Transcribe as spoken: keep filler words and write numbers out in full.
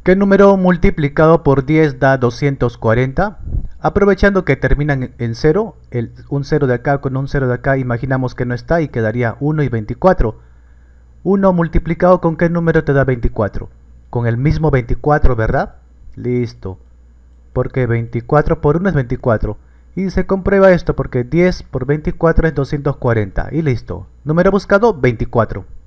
¿Qué número multiplicado por diez da doscientos cuarenta? Aprovechando que terminan en cero, el, un cero de acá con un cero de acá, imaginamos que no está y quedaría uno y veinticuatro. uno multiplicado con ¿qué número te da veinticuatro? Con el mismo veinticuatro, ¿verdad? Listo. Porque veinticuatro por uno es veinticuatro. Y se comprueba esto porque diez por veinticuatro es doscientos cuarenta. Y listo. Número buscado, veinticuatro.